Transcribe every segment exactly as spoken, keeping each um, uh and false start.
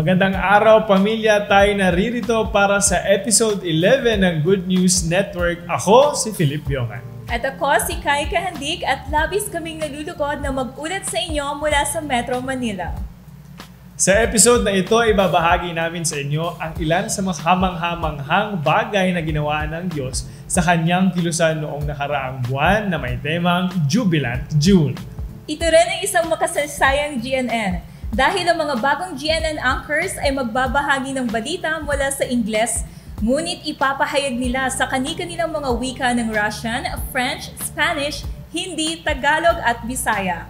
Magandang araw pamilya, tayo naririto para sa episode eleven ng Good News Network. Ako si Philip Biongan. At ako si Kai Kahandik at labis kaming nalulugod na mag-ulat sa inyo mula sa Metro Manila. Sa episode na ito, ibabahagi namin sa inyo ang ilan sa mga hamang-hamanghang bagay na ginawa ng Diyos sa kanyang kilusan noong nakaraang buwan na may temang Jubilant June. Ito rin ang isang makasaysayang G N N dahil ang mga bagong G N N anchors ay magbabahagi ng balita mula sa Ingles, ngunit ipapahayag nila sa kani-kanilang mga wika ng Russian, French, Spanish, Hindi, Tagalog at Bisaya.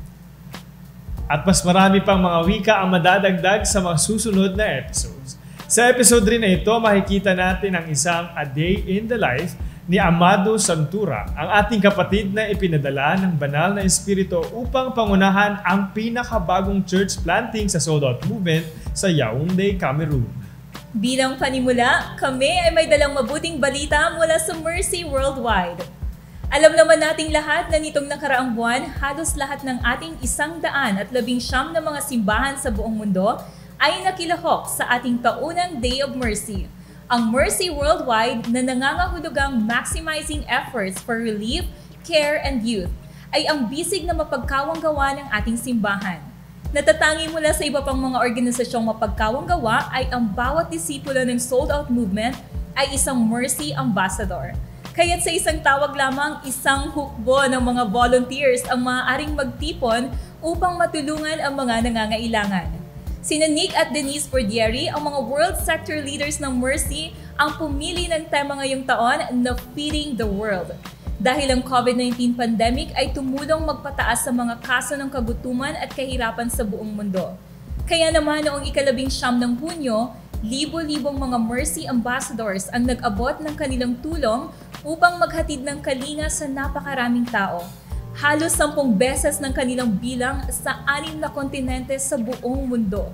At mas marami pang mga wika ang madadagdag sa mga susunod na episodes. Sa episode rin na ito, makikita natin ang isang A Day in the Life ni Amado Santura, ang ating kapatid na ipinadala ng banal na espiritu upang pangunahan ang pinakabagong church planting sa Sold Out Movement sa Yaoundé, Cameroon. Bilang panimula, kami ay may dalang mabuting balita mula sa Mercy Worldwide. Alam naman nating lahat na nitong nakaraang buwan, halos lahat ng ating isang daan at labing siyam na mga simbahan sa buong mundo ay nakilahok sa ating taunang Day of Mercy. Ang Mercy Worldwide na nangangahulugang maximizing efforts for relief, care, and youth ay ang bisig na mapagkawang gawa ng ating simbahan. Natatangi mula sa iba pang mga organisasyong mapagkawang gawa ay ang bawat disipulo ng Sold Out Movement ay isang Mercy Ambassador. Kaya't sa isang tawag lamang, isang hukbo ng mga volunteers ang maaaring magtipon upang matulungan ang mga nangangailangan. Sina Nick at Denise Pordieri, ang mga world sector leaders ng Mercy, ang pumili ng tema ngayong taon na Feeding the World. Dahil ang COVID nineteen pandemic ay tumulong magpataas sa mga kaso ng kagutuman at kahirapan sa buong mundo. Kaya naman noong ikalabing siyam ng Hunyo, libo-libong mga Mercy Ambassadors ang nag-abot ng kanilang tulong upang maghatid ng kalinga sa napakaraming tao. Halos sampung beses ng kanilang bilang sa anim na kontinente sa buong mundo.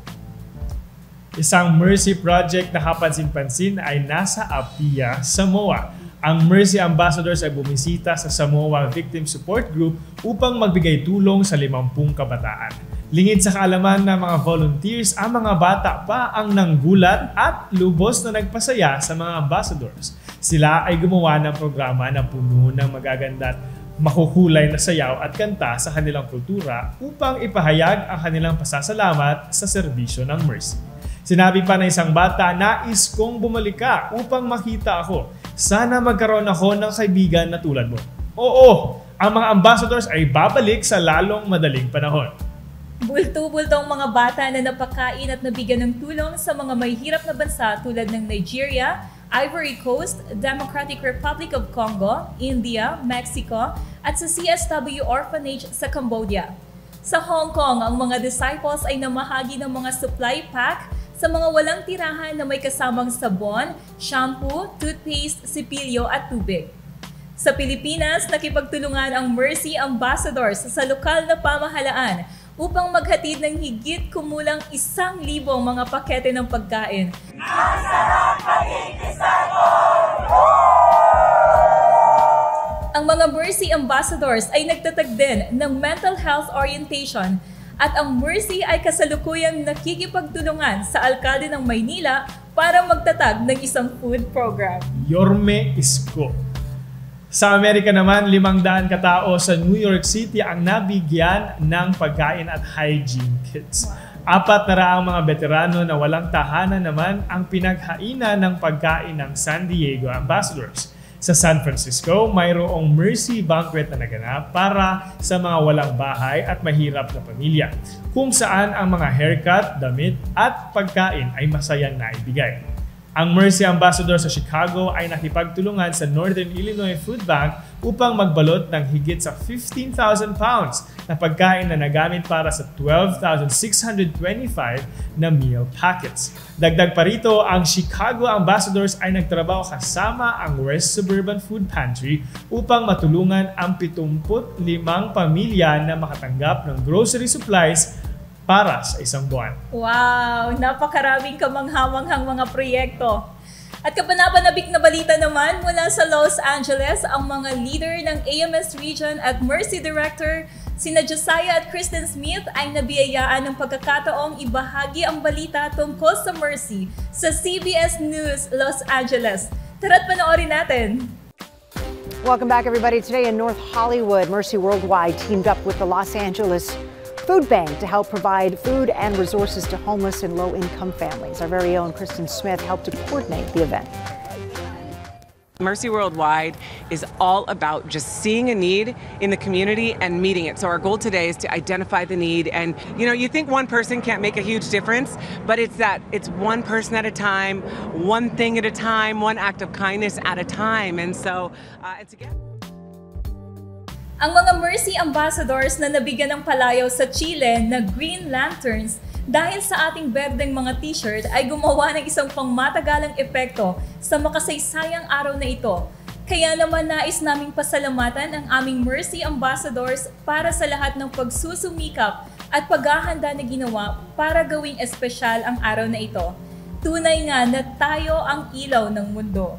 Isang Mercy project na kapansin-pansin ay nasa Apia, Samoa. Ang Mercy Ambassadors ay bumisita sa Samoa Victim Support Group upang magbigay tulong sa limampung kabataan. Lingid sa kaalaman ng mga volunteers, ang mga bata pa ang nanggulat at lubos na nagpasaya sa mga ambassadors. Sila ay gumawa ng programa na puno ng magaganda at makukulay na sayaw at kanta sa kanilang kultura upang ipahayag ang kanilang pasasalamat sa serbisyo ng Mercy. Sinabi pa ng isang bata, "Nais kong bumalik ka upang makita ako. Sana magkaroon ako ng kaibigan na tulad mo." Oo, ang mga ambassadors ay babalik sa lalong madaling panahon. Bulto-bultong mga bata na napakain at nabigyan ng tulong sa mga may hirap na bansa tulad ng Nigeria, Ivory Coast, Democratic Republic of Congo, India, Mexico, at sa C S W Orphanage sa Cambodia. Sa Hong Kong, ang mga disciples ay namahagi ng mga supply pack sa mga walang tirahan na may kasamang sabon, shampoo, toothpaste, sipilyo at tubig. Sa Pilipinas, nakipagtulungan ang Mercy Ambassadors sa lokal na pamahalaan upang maghatid ng higit kumulang isang libong mga pakete ng pagkain. Ang sarap maging Ang mga Mercy Ambassadors ay nagtatag din ng mental health orientation at ang Mercy ay kasalukuyang nakikipagtulungan sa alkalde ng Maynila para magtatag ng isang food program. Yorme Isko. Sa Amerika naman, limang daan katao sa New York City ang nabigyan ng pagkain at hygiene kits. Apat na raang mga veterano na walang tahanan naman ang pinaghainan ng pagkain ng San Diego Ambassadors. Sa San Francisco, mayroong Mercy Banquet na naganap para sa mga walang bahay at mahirap na pamilya, kung saan ang mga haircut, damit at pagkain ay masayang naibigay. Ang Mercy Ambassador sa Chicago ay nakipagtulungan sa Northern Illinois Food Bank upang magbalot ng higit sa fifteen thousand pounds na pagkain na nagamit para sa twelve thousand six hundred twenty-five na meal packets. Dagdag pa rito, ang Chicago Ambassadors ay nagtrabaho kasama ang West Suburban Food Pantry upang matulungan ang pitungput limang pamilya na makatanggap ng grocery supplies para sa isang buwan. Wow! Napakaraming kamanghamanghang mga proyekto. At kapanapanabik na balita naman mula sa Los Angeles, ang mga leader ng A M S Region at Mercy Director Sina Josiah at Kristen Smith ay nabiyayaan ng pagkakataong ibahagi ang balita tungkol sa Mercy sa C B S News Los Angeles. Tara't panoorin natin! Welcome back, everybody. Today in North Hollywood, Mercy Worldwide teamed up with the Los Angeles Food Bank to help provide food and resources to homeless and low-income families. Our very own Kristen Smith helped to coordinate the event. Mercy Worldwide is all about just seeing a need in the community and meeting it. So our goal today is to identify the need. And, you know, you think one person can't make a huge difference, but it's that it's one person at a time, one thing at a time, one act of kindness at a time. And so, uh, and together. Ang mga Mercy Ambassadors na nabigyan ng palayaw sa Chile na Green Lanterns dahil sa ating berdeng mga t-shirt ay gumawa ng isang pangmatagalang epekto sa makasaysayang araw na ito. Kaya naman nais naming pasalamatan ang aming Mercy Ambassadors para sa lahat ng pagsusumikap at paghahanda na ginawa para gawing espesyal ang araw na ito. Tunay nga na tayo ang ilaw ng mundo.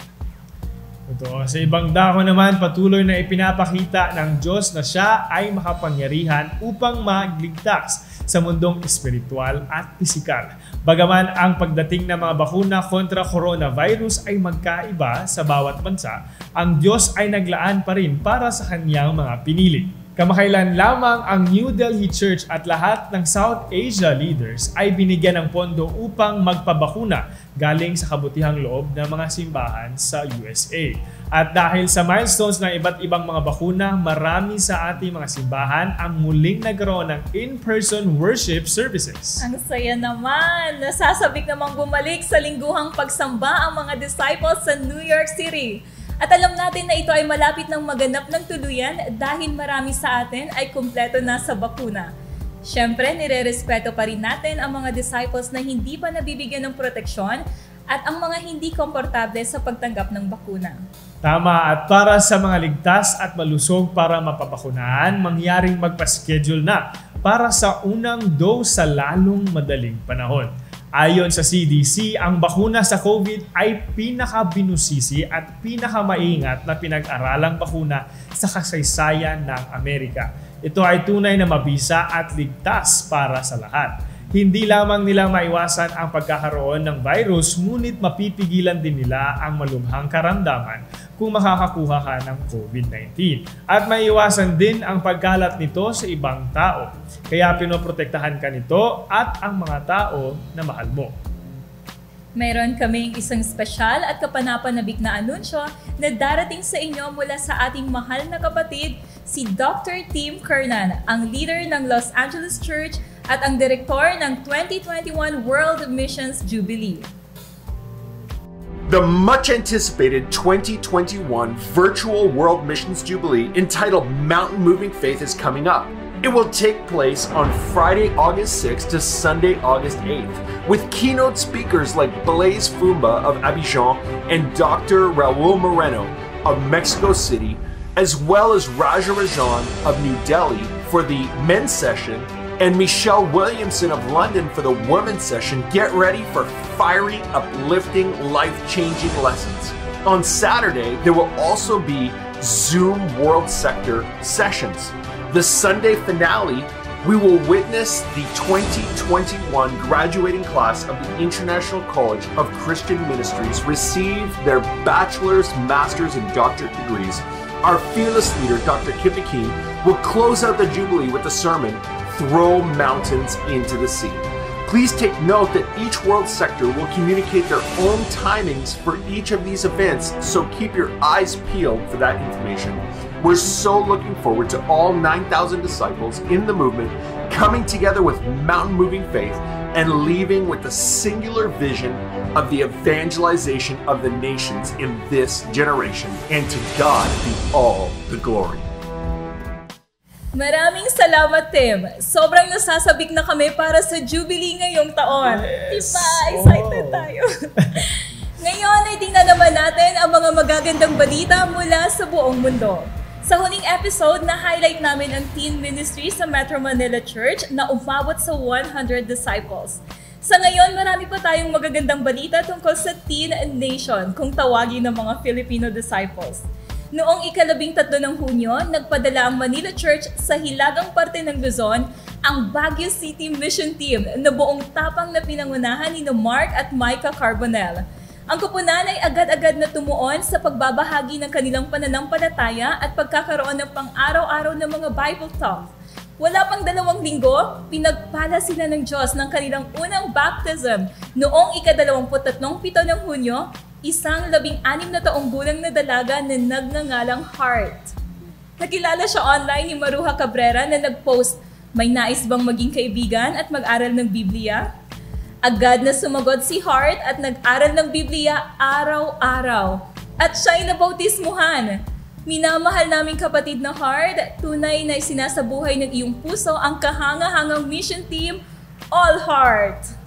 Ito, sa ibang dako naman, patuloy na ipinapakita ng Diyos na siya ay makapangyarihan upang magligtas sa mundong espiritual at pisikal. Bagaman ang pagdating ng mga bakuna kontra coronavirus ay magkaiba sa bawat bansa, ang Diyos ay naglaan pa rin para sa kanyang mga pinili. Kamakailan lamang ang New Delhi Church at lahat ng South Asia leaders ay binigyan ng pondo upang magpabakuna galing sa kabutihang loob ng mga simbahan sa U S A. At dahil sa milestones ng iba't ibang mga bakuna, marami sa ating mga simbahan ang muling nagkaroon ng in-person worship services. Ang saya naman! Nasasabik namang bumalik sa lingguhang pagsamba ang mga disciples sa New York City. At alam natin na ito ay malapit ng maganap ng tuluyan dahil marami sa atin ay kumpleto na sa bakuna. Siyempre, nire-respeto pa rin natin ang mga disciples na hindi pa nabibigyan ng proteksyon at ang mga hindi komportable sa pagtanggap ng bakuna. Tama, at para sa mga ligtas at malusog para mapabakunahan, mangyaring magpa-schedule na para sa unang dose sa lalong madaling panahon. Ayon sa C D C, ang bakuna sa COVID ay pinakabinusisi at pinakamaingat na pinag-aralang bakuna sa kasaysayan ng Amerika. Ito ay tunay na mabisa at ligtas para sa lahat. Hindi lamang nila maiwasan ang pagkakaroon ng virus, ngunit mapipigilan din nila ang malubhang karamdaman kung makakakuha ka ng COVID nineteen. At maiwasan din ang pagkalat nito sa ibang tao. Kaya pinoprotektahan ka nito at ang mga tao na mahal mo. Mayroon kaming isang espesyal at kapanapanabik na anunsyo na darating sa inyo mula sa ating mahal na kapatid, si Doctor Tim Kernan, ang leader ng Los Angeles Church at ang direktor ng twenty twenty-one World Missions Jubilee. The much-anticipated twenty twenty-one Virtual World Missions Jubilee entitled Mountain Moving Faith is coming up. It will take place on Friday, August sixth to Sunday, August eighth, with keynote speakers like Blaise Fumba of Abidjan and Doctor Raul Moreno of Mexico City, as well as Raja Rajan of New Delhi for the men's session and Michelle Williamson of London for the women's session. Get ready for fiery, uplifting, life-changing lessons. On Saturday, there will also be Zoom World Sector sessions. The Sunday finale, we will witness the twenty twenty-one graduating class of the International College of Christian Ministries receive their bachelor's, master's, and doctorate degrees. Our fearless leader, Doctor Kip McKean, will close out the Jubilee with the sermon, Throw Mountains into the Sea. Please take note that each world sector will communicate their own timings for each of these events, so keep your eyes peeled for that information. We're so looking forward to all nine thousand disciples in the movement coming together with mountain moving faith and leaving with the singular vision of the evangelization of the nations in this generation. And to God be all the glory. Maraming salamat, Tim. Sobrang nasasabik na kami para sa Jubilee ngayong taon. Yes. Diba? Excited Oh. tayo. Ngayon ay tingnan naman natin ang mga magagandang balita mula sa buong mundo. Sa huling episode, na-highlight namin ang teen ministry sa Metro Manila Church na umabot sa one hundred disciples. Sa ngayon, marami pa tayong magagandang balita tungkol sa Teen Nation kung tawagin ng mga Filipino disciples. Noong ikalabing tatlo ng Hunyo, nagpadala ang Manila Church sa hilagang parte ng Luzon ang Baguio City Mission Team na buong tapang na pinangunahan ni Mark at Micah Carbonell. Ang koponan ay agad-agad na tumuon sa pagbabahagi ng kanilang pananampalataya at pagkakaroon ng pang-araw-araw na mga Bible talk. Wala pang dalawang linggo, pinagpala sila ng Diyos ng kanilang unang baptism noong ikadalawamput tatlong pito ng Hunyo, isang labing-anim na taong gulang na dalaga na nagngangalang Heart. Nakilala siya online ni Maruja Cabrera na nag-post, "May nais bang maging kaibigan at mag-aral ng Biblia?" Agad na sumagot si Heart at nag-aral ng Biblia araw-araw. At siya'y nabautismuhan. Minamahal naming kapatid na Heart, tunay na sinasabuhay ng iyong puso ang kahanga-hangang mission team, All Heart.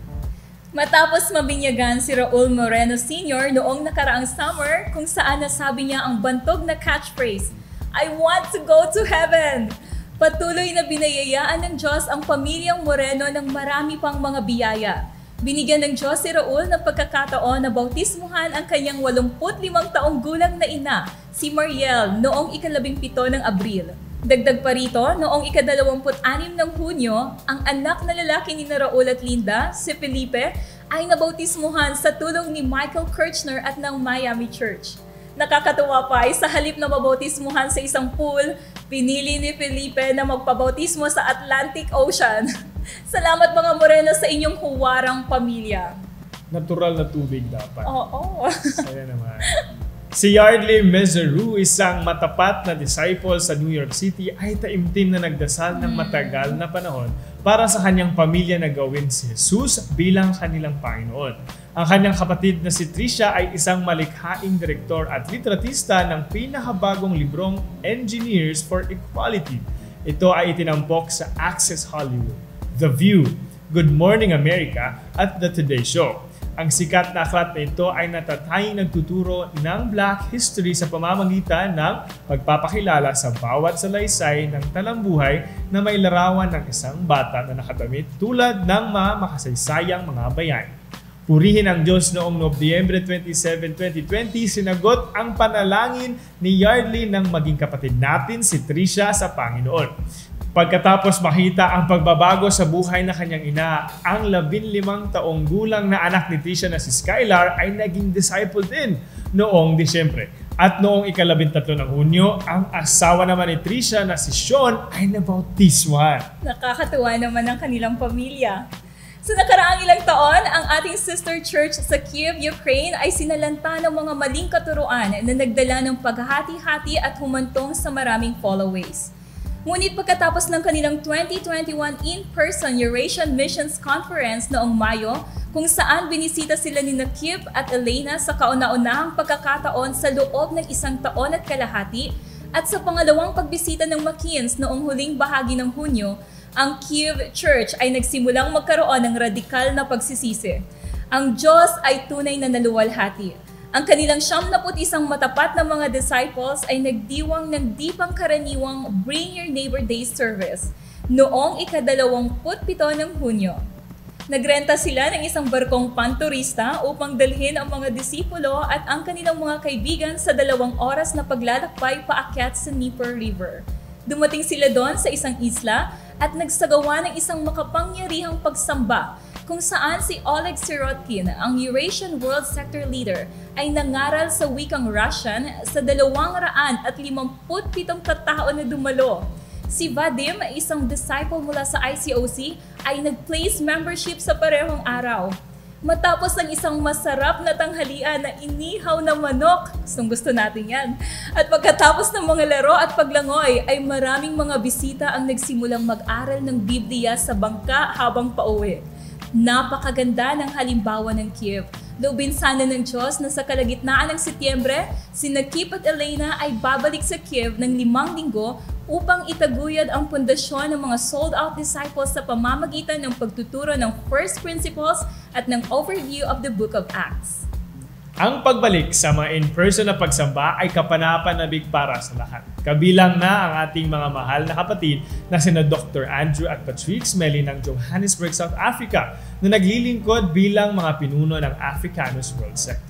Matapos mabinyagan si Raul Moreno Senior noong nakaraang summer kung saan nasabi niya ang bantog na catchphrase, "I want to go to heaven." Patuloy na binayayaan ng Diyos ang pamilyang Moreno ng marami pang mga biyaya. Binigyan ng Diyos si Raul ng pagkakataon na bautismuhan ang kanyang walumpu't limang taong gulang na ina, si Mariel, noong ikalabing pito ng Abril. Dagdag pa rito, noong ikadalawamput anim ng Hunyo, ang anak na lalaki ni Raul at Linda, si Felipe, ay nabautismuhan sa tulong ni Michael Kirchner at ng Miami Church. Nakakatuwa pa ay sa halip na mabautismuhan sa isang pool, pinili ni Felipe na magpabautismo sa Atlantic Ocean. Salamat mga Moreno sa inyong huwarang pamilya. Natural na tubig dapat. Oo. Saya naman. Si Yardley Mezeru, isang matapat na disciple sa New York City, ay taimtim na nagdasal ng matagal na panahon para sa kanyang pamilya na gawin si Jesus bilang kanilang Panginoon. Ang kanyang kapatid na si Tricia ay isang malikhaing direktor at litratista ng pinakabagong librong Engineers for Equality. Ito ay itinampok sa Access Hollywood, The View, Good Morning America at The Today Show. Ang sikat na aklat na ito ay natatayang nagtuturo ng Black History sa pamamagitan ng pagpapakilala sa bawat salaysay ng talambuhay na may larawan ng isang bata na nakadamit tulad ng mga makasaysayang mga bayan. Purihin ang Diyos noong Nobyembre twenty-seven, twenty twenty, sinagot ang panalangin ni Yardley ng maging kapatid natin si Tricia sa Panginoon. Pagkatapos makita ang pagbabago sa buhay na kanyang ina, ang labinlimang taong gulang na anak ni Tricia na si Skylar ay naging disciple din noong Disyembre. At noong ikalabintatlo ng Hunyo, ang asawa naman ni Tricia na si Sean ay nabautismuhan. Nakakatuwa naman ang kanilang pamilya. Sa nakaraang ilang taon, ang ating sister church sa Kyiv, Ukraine ay sinalanta ng mga maling katuruan na nagdala ng paghati-hati at humantong sa maraming followays. Ngunit pagkatapos ng kanilang twenty twenty-one in-person Eurasian Missions Conference noong Mayo, kung saan binisita sila ni Kyiv at Elena sa kauna-unahang pagkakataon sa loob ng isang taon at kalahati, at sa pangalawang pagbisita ng McKeans noong huling bahagi ng Hunyo, ang Kyiv Church ay nagsimulang magkaroon ng radikal na pagsisisi. Ang Diyos ay tunay na naluwalhati. Ang kanilang siyam na put isang matapat na mga disciples ay nagdiwang ng di pangkaraniwang Bring Your Neighbor Day service noong ikadalawamput pito ng Hunyo. Nagrenta sila ng isang barkong panturista upang dalhin ang mga disipulo at ang kanilang mga kaibigan sa dalawang oras na paglalakbay paakyat sa Dnieper River. Dumating sila doon sa isang isla at nagsagawa ng isang makapangyarihang pagsamba kung saan si Oleg Sirotkin, ang Eurasian World Sector Leader, ay nangaral sa wikang Russian sa dalawang raan at limamput pitong katao na dumalo. Si Vadim, isang disciple mula sa I C O C, ay nag-place membership sa parehong araw. Matapos ang isang masarap na tanghalian na inihaw na manok, gustong gusto natin yan, at pagkatapos ng mga laro at paglangoy, ay maraming mga bisita ang nagsimulang mag-aral ng Biblia sa bangka habang pauwi. Napakaganda ng halimbawa ng Kyiv. Loobin sana ng Diyos na sa kalagitnaan ng Setyembre, si Kyiv at Elena ay babalik sa Kyiv ng limang linggo upang itaguyod ang pundasyon ng mga sold-out disciples sa pamamagitan ng pagtuturo ng first principles at ng overview of the Book of Acts. Ang pagbalik sa mga in-person na pagsamba ay kapanapanabik para sa lahat. Kabilang na ang ating mga mahal na kapatid na sina Doctor Andrew at Patrick Smelly ng Johannesburg, South Africa na naglilingkod bilang mga pinuno ng Africanus World Sector.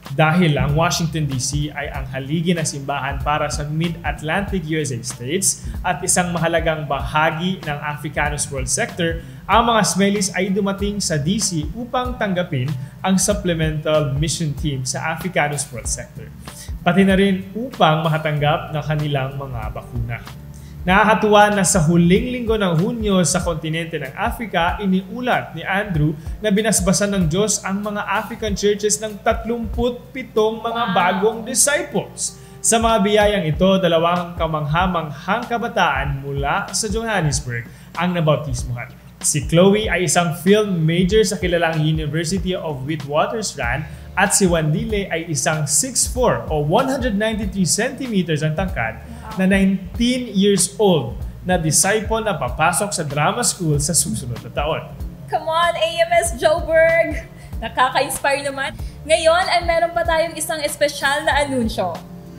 Dahil ang Washington D C ay ang haligi ng simbahan para sa Mid-Atlantic U S A states at isang mahalagang bahagi ng Africanus World Sector, ang mga Smellies ay dumating sa D C upang tanggapin ang supplemental mission team sa Africanus World Sector, pati na rin upang makatanggap ng kanilang mga bakuna. Nakakatuwa na sa huling linggo ng Hunyo sa kontinente ng Africa, iniulat ni Andrew na binasbasan ng Diyos ang mga African churches ng tatlumput pitong mga bagong disciples. Sa mga biyayang ito, dalawang kamanghamanghang kabataan mula sa Johannesburg ang nabautismuhan. Si Chloe ay isang film major sa kilalang University of Witwatersrand at si Wandile ay isang six foot four o one hundred ninety-three centimeters ang tangkad na nineteen years old na disciple na papasok sa drama school sa susunod na taon. Come on, A M S Joburg! Nakaka-inspire naman. Ngayon ay meron pa tayong isang espesyal na anunsyo.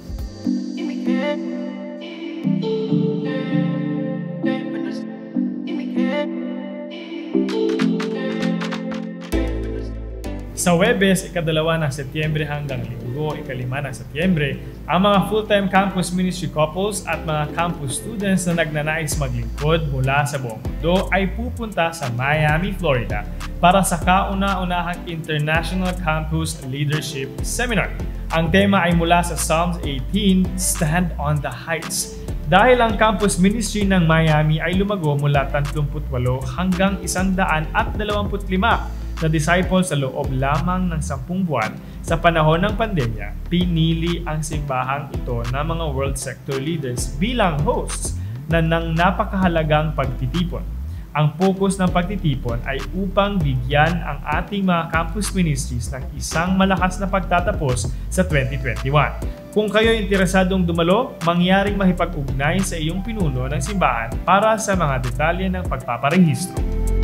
Sa Webes, ikadalawa ng Setyembre hanggang Linggo, ikalima ng Setyembre, ang mga full-time campus ministry couples at mga campus students na nagnanais maglingkod mula sa buong mundo ay pupunta sa Miami, Florida para sa kauna-unahang International Campus Leadership Seminar. Ang tema ay mula sa Psalms eighteen, Stand on the Heights. Dahil ang campus ministry ng Miami ay lumago mula tatlumpu't walo hanggang one hundred twenty-five na disciples sa loob lamang ng sampung buwan sa panahon ng pandemya, pinili ang simbahang ito ng mga world sector leaders bilang hosts na ng napakahalagang pagtitipon. Ang focus ng pagtitipon ay upang bigyan ang ating mga campus ministries ng isang malakas na pagtatapos sa twenty twenty-one. Kung kayo interesadong dumalo, mangyaring mahipag-ugnay sa iyong pinuno ng simbahan para sa mga detalye ng pagpaparehistro.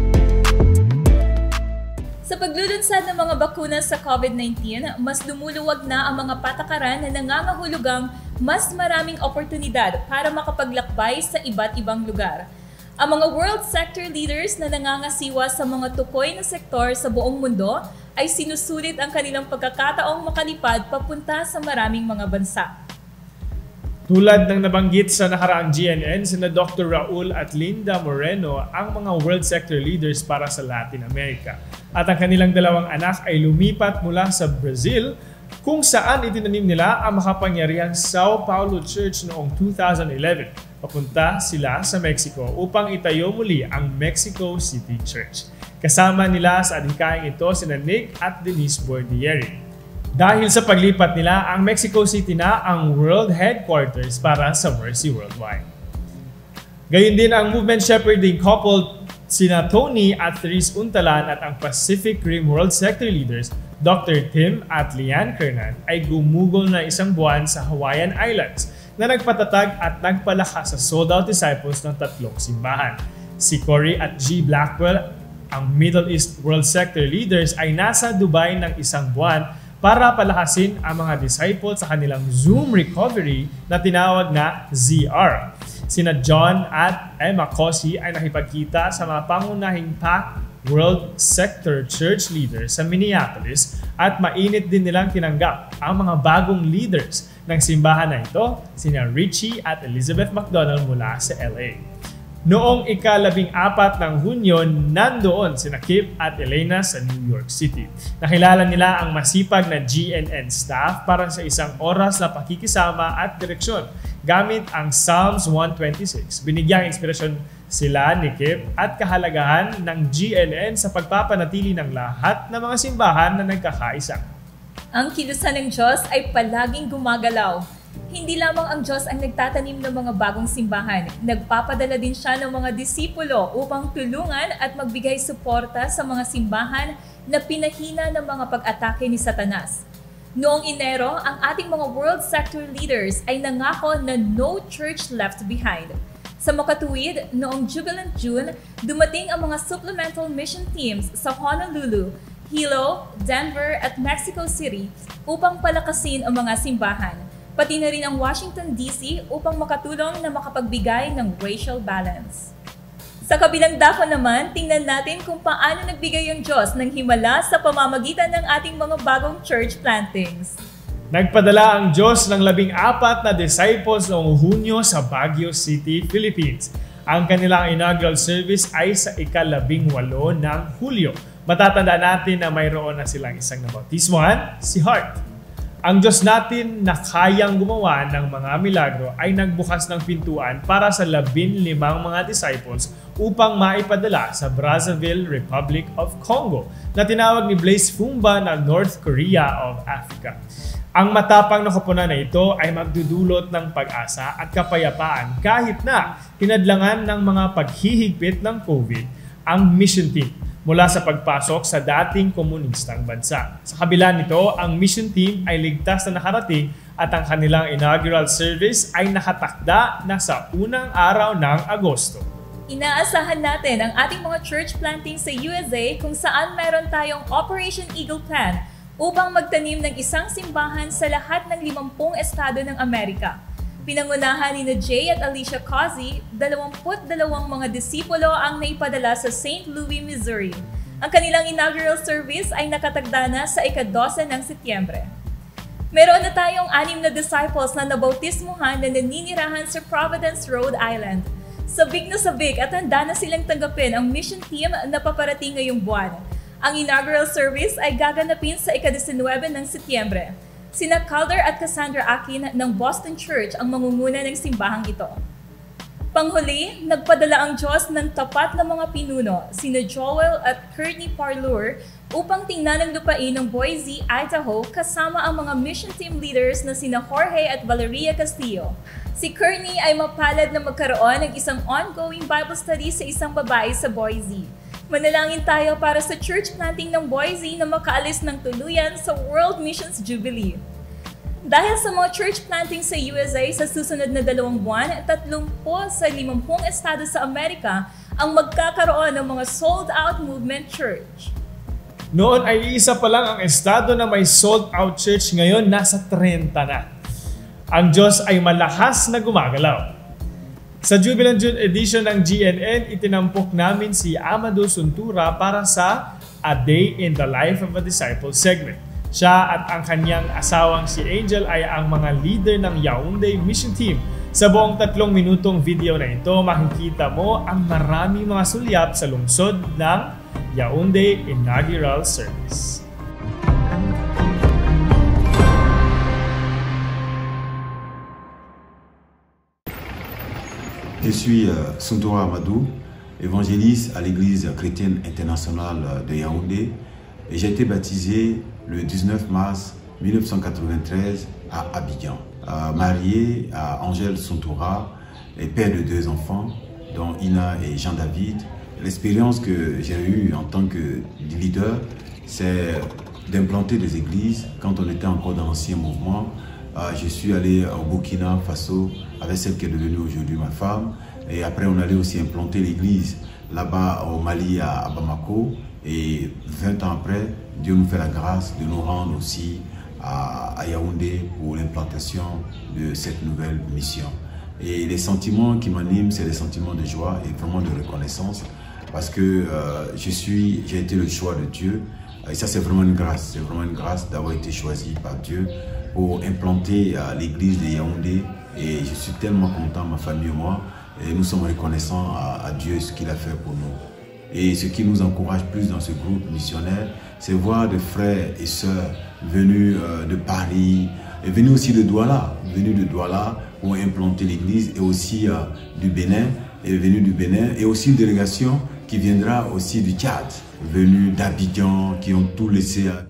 Sa paglulunsad ng mga bakuna sa COVID nineteen, mas lumuluwag na ang mga patakaran na nangangahulugang mas maraming oportunidad para makapaglakbay sa iba't ibang lugar. Ang mga world sector leaders na nangangasiwa sa mga tukoy na sektor sa buong mundo ay sinusulit ang kanilang pagkakataong makalipad papunta sa maraming mga bansa. Tulad ng nabanggit sa nakaraang G N N, sina Doctor Raul at Linda Moreno ang mga world sector leaders para sa Latin America. At ang kanilang dalawang anak ay lumipat mula sa Brazil kung saan itinanim nila ang makapangyarihang Sao Paulo Church noong two thousand eleven. Papunta sila sa Mexico upang itayo muli ang Mexico City Church. Kasama nila sa adhikaing ito sina Nick at Denise Bordieri. Dahil sa paglipat nila, ang Mexico City na ang world headquarters para sa Mercy Worldwide. Gayun din ang movement shepherding couple sina Tony at Therese Untalan at ang Pacific Rim World Sector leaders Doctor Tim at Lian Kernan ay gumugol na isang buwan sa Hawaiian Islands na nagpatatag at nagpalakas sa sold-out disciples ng tatlong simbahan. Si Corey at G. Blackwell, ang Middle East World Sector leaders, ay nasa Dubai ng isang buwan para palakasin ang mga disciples sa kanilang Zoom recovery na tinawag na Z R. Sina John at Emma Cosi ay nakipagkita sa mga pangunahing Pac World Sector Church leaders sa Minneapolis at mainit din nilang tinanggap ang mga bagong leaders ng simbahan na ito, sina Richie at Elizabeth McDonald mula sa L A. Noong ikalabing apat ng Hunyo, nandoon sina Kip at Elena sa New York City. Nakilala nila ang masipag na G N N staff para sa isang oras na pakikisama at direksyon gamit ang Psalms one twenty-six. Binigyang inspirasyon sila ni Kip at kahalagahan ng G N N sa pagpapanatili ng lahat ng mga simbahan na nagkakaisa. Ang kilusan ng Diyos ay palaging gumagalaw. Hindi lamang ang Diyos ang nagtatanim ng mga bagong simbahan. Nagpapadala din siya ng mga disipulo upang tulungan at magbigay suporta sa mga simbahan na pinahina ng mga pag-atake ni Satanas. Noong Enero, ang ating mga world sector leaders ay nangako na no church left behind. Sa makatuwid, noong Jubilant June, dumating ang mga supplemental mission teams sa Honolulu, Hilo, Denver at Mexico City upang palakasin ang mga simbahan. Pati na rin ang Washington D C upang makatulong na makapagbigay ng racial balance. Sa kabilang dako naman, tingnan natin kung paano nagbigay ang Diyos ng himala sa pamamagitan ng ating mga bagong church plantings. Nagpadala ang Diyos ng labing apat na disciples noong Hunyo sa Baguio City, Philippines. Ang kanilang inaugural service ay sa ikalabing walo ng Hulyo. Matatandaan natin na mayroon na silang isang nabautismohan, si Hart. Ang Diyos natin na kayang gumawa ng mga milagro ay nagbukas ng pintuan para sa labing limang mga disciples upang maipadala sa Brazzaville, Republic of Congo na tinawag ni Blaise Fumba na North Korea of Africa. Ang matapang na koponan na ito ay magdudulot ng pag-asa at kapayapaan kahit na kinadlangan ng mga paghihigpit ng COVID ang mission team mula sa pagpasok sa dating komunistang bansa. Sa kabila nito, ang mission team ay ligtas na nakarating at ang kanilang inaugural service ay nakatakda na sa unang araw ng Agosto. Inaasahan natin ang ating mga church planting sa U S A kung saan meron tayong Operation Eagle Plan upang magtanim ng isang simbahan sa lahat ng limampung estado ng Amerika. Pinangunahan ni Jay at Alicia Causey, dalawampu't dalawang mga disipulo ang naipadala sa Saint Louis, Missouri. Ang kanilang inaugural service ay nakatagda na sa ikadose ng Setyembre. Meron na tayong anim na disciples na nabautismuhan na naninirahan sa Providence, Rhode Island. Sabik na sabik at handa na silang tanggapin ang mission team na paparating ngayong buwan. Ang inaugural service ay gaganapin sa ikadisinwebe ng Setyembre. Sina Calder at Cassandra Akin ng Boston Church ang mangunguna ng simbahang ito. Panghuli, nagpadala ang Diyos ng tapat na mga pinuno, sina Joel at Courtney Parlour, upang tingnan ang lupain ng Boise, Idaho kasama ang mga mission team leaders na sina Jorge at Valeria Castillo. Si Courtney ay mapalad na magkaroon ng isang ongoing Bible study sa isang babae sa Boise. Manalangin tayo para sa church planting ng Boise na makaalis ng tuluyan sa World Missions Jubilee. Dahil sa mga church planting sa U S A sa susunod na dalawang buwan, tatlumpu sa limampung estado sa Amerika ang magkakaroon ng mga sold-out movement church. Noon ay isa pa lang ang estado na may sold-out church, ngayon nasa trenta na. Ang Diyos ay malakas na gumagalaw. Sa Jubilant June edition ng G N N, itinampok namin si Amado Suntura para sa A Day in the Life of a Disciple segment. Siya at ang kanyang asawang si Angel ay ang mga leader ng Yaoundé Mission Team. Sa buong tatlong minutong video na ito, makikita mo ang maraming mga sulyap sa lungsod ng Yaoundé Inaugural Service. Je suis euh, Suntura Amadou, évangéliste à l'Église chrétienne internationale de Yaoundé, et j'ai été baptisé le dix-neuf mars mille neuf cent quatre-vingt-treize à Abidjan. Euh, marié à Angèle Suntura, et père de deux enfants, dont Ina et Jean-David. L'expérience que j'ai eue en tant que leader, c'est d'implanter des églises quand on était encore dans l'ancien mouvement. Euh, je suis allé au Burkina Faso avec celle qui est devenue aujourd'hui ma femme. Et après, on allait aussi implanter l'église là-bas au Mali, à Bamako. Et vingt ans après, Dieu nous fait la grâce de nous rendre aussi à, à Yaoundé pour l'implantation de cette nouvelle mission. Et les sentiments qui m'animent, c'est des sentiments de joie et vraiment de reconnaissance. Parce que euh, je suis, j'ai été le choix de Dieu. Et ça, c'est vraiment une grâce. C'est vraiment une grâce d'avoir été choisi par Dieu pour implanter euh, l'église de Yaoundé. Et je suis tellement content, ma famille et moi. Et nous sommes reconnaissants à, à Dieu ce qu'il a fait pour nous. Et ce qui nous encourage plus dans ce groupe missionnaire, c'est voir des frères et sœurs venus euh, de Paris, et venus aussi de Douala, venus de Douala pour implanter l'église, et aussi euh, du Bénin, et venus du Bénin, et aussi une délégation qui viendra aussi du Tchad, venus d'Abidjan, qui ont tout laissé. À...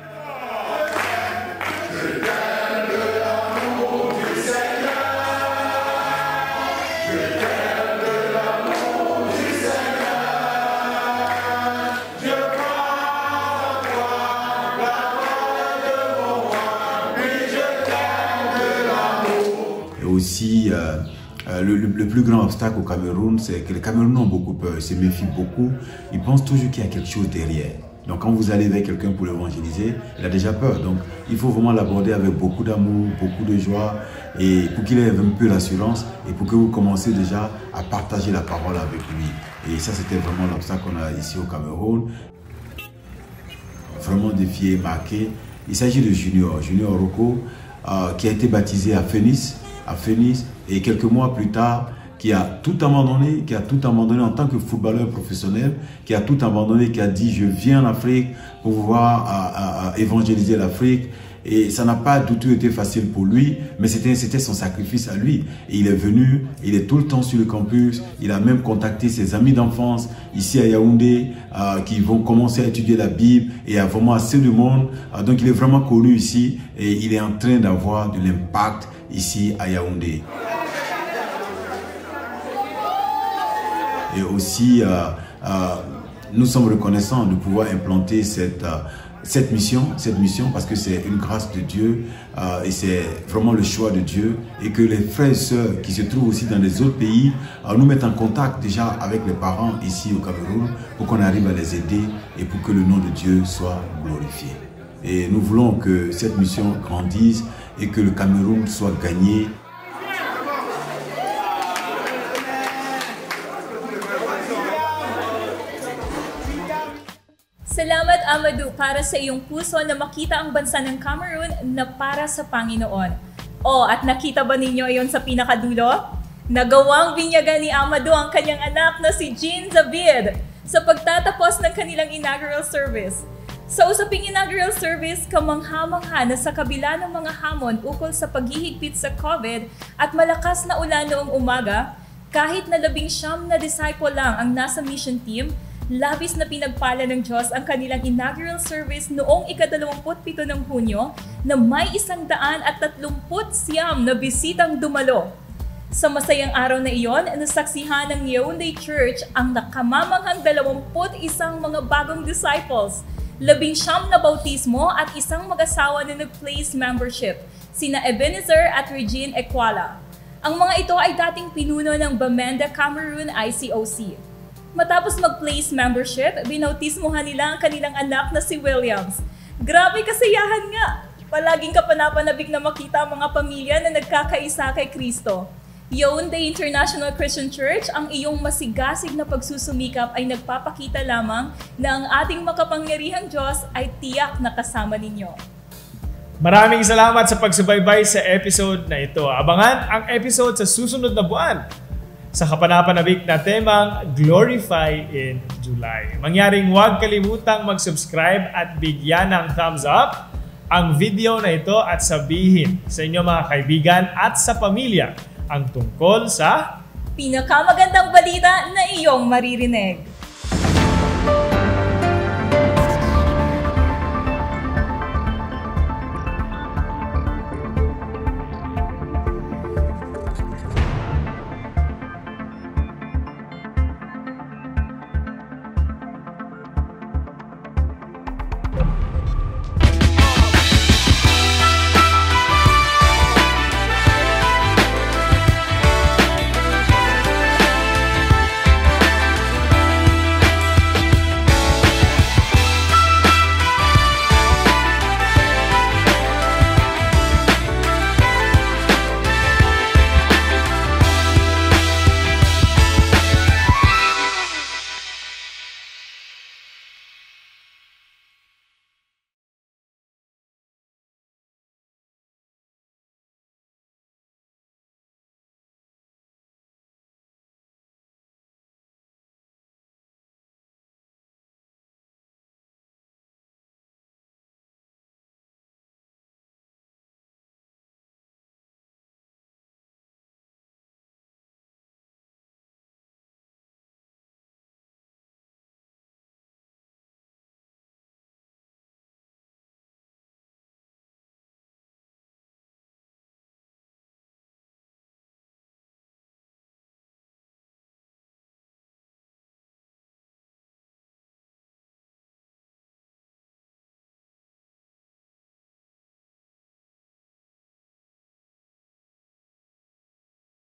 Aussi, euh, euh, le, le plus grand obstacle au Cameroun, c'est que les Camerounais ont beaucoup peur, ils se méfient beaucoup, ils pensent toujours qu'il y a quelque chose derrière. Donc quand vous allez vers quelqu'un pour l'évangéliser, il a déjà peur. Donc il faut vraiment l'aborder avec beaucoup d'amour, beaucoup de joie, et pour qu'il ait un peu l'assurance, et pour que vous commencez déjà à partager la parole avec lui. Et ça, c'était vraiment l'obstacle qu'on a ici au Cameroun. Vraiment défié, marqué. Il s'agit de Junior, Junior Rocco, euh, qui a été baptisé à Phoenix, à Phoenix, et quelques mois plus tard, qui a tout abandonné, qui a tout abandonné en tant que footballeur professionnel, qui a tout abandonné, qui a dit je viens en Afrique pour pouvoir à, à, à évangéliser l'Afrique. Et ça n'a pas du tout été facile pour lui, mais c'était c'était son sacrifice à lui. Et il est venu, il est tout le temps sur le campus, il a même contacté ses amis d'enfance ici à Yaoundé, euh, qui vont commencer à étudier la Bible, et il y a vraiment assez de monde. Euh, donc il est vraiment connu ici, et il est en train d'avoir de l'impact ici à Yaoundé. Et aussi, euh, euh, nous sommes reconnaissants de pouvoir implanter cette, euh, cette mission, cette mission parce que c'est une grâce de Dieu euh, et c'est vraiment le choix de Dieu, et que les frères et sœurs qui se trouvent aussi dans les autres pays euh, nous mettent en contact déjà avec les parents ici au Cameroun pour qu'on arrive à les aider et pour que le nom de Dieu soit glorifié. Et nous voulons que cette mission grandisse et que le Cameroun soit gagné. Salamat Amadou para sa iyong puso na makita ang bansa ng Cameroon na para sa Panginoon. O, at nakita ba ninyo ayon sa pinakadulo? Nagawang binyagan ni Amadou ang kanyang anak na si Jean David sa pagtatapos ng kanilang inaugural service. Sa usaping inaugural service, kamangha-mangha na sa kabila ng mga hamon ukol sa paghihigpit sa COVID at malakas na ulan noong umaga, kahit na labing siyam na disciple lang ang nasa mission team, labis na pinagpala ng Diyos ang kanilang inaugural service noong ikadalawamput pito ng Hunyo na may isang daan at tatlumput siyam na bisitang dumalo. Sa masayang araw na iyon, nasaksihan ng Yaoundé Church ang nakamamanghang dalawamput isang mga bagong disciples, labing siyam na bautismo at isang mag-asawa na nag-place membership, sina Ebenezer at Regine Equala. Ang mga ito ay dating pinuno ng Bamenda Cameroon I C O C. Matapos mag-place membership, binautismohan nila ang kanilang anak na si Williams. Grabe kasiyahan nga! Palaging kapanapanabik na makita ang mga pamilya na nagkakaisa kay Kristo. Yaoundé International Christian Church, ang iyong masigasig na pagsusumikap ay nagpapakita lamang na ang ating makapangyarihang Diyos ay tiyak na kasama ninyo. Maraming salamat sa pagsubaybay sa episode na ito. Abangan ang episode sa susunod na buwan sa kapanapanabik na temang Glorify in July. Mangyaring huwag kalimutang mag-subscribe at bigyan ng thumbs up ang video na ito at sabihin sa inyo mga kaibigan at sa pamilya ang tungkol sa pinakamagandang balita na iyong maririnig.